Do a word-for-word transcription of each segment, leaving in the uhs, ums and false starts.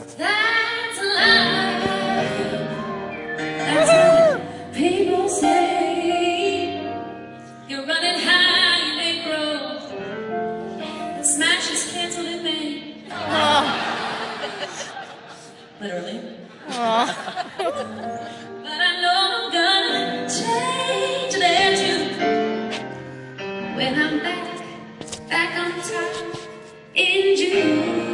That's life. That's what people say. You're running high, you may grow. The smash is canceled in May. Oh. Literally. Oh. But I know I'm gonna change that too. When I'm back, back on top in June.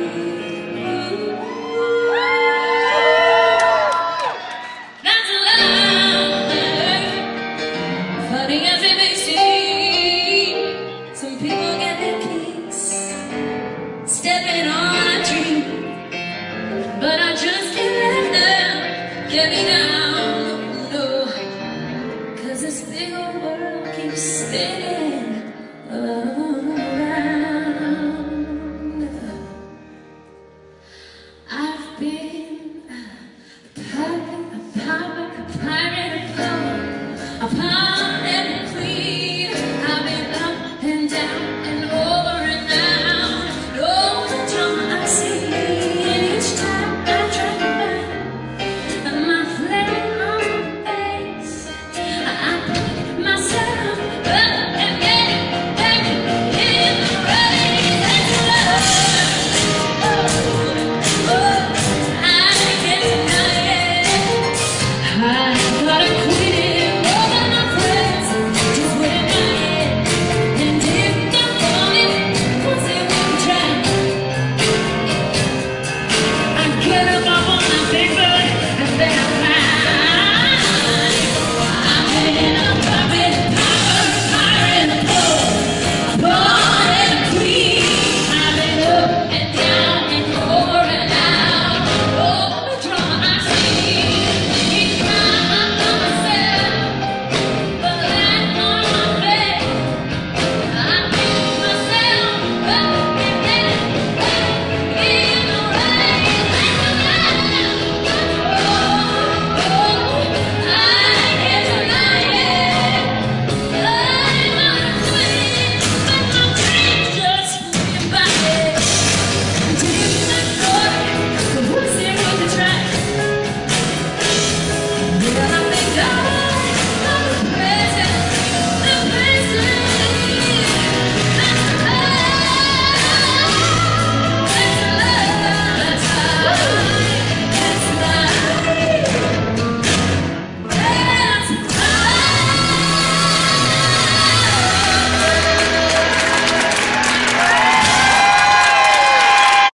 That's a life. Funny as it may seem, some people get their kicks stepping on a tree, but I just can't let them get me down, no, 'cause this big old world keeps spinning around. I've been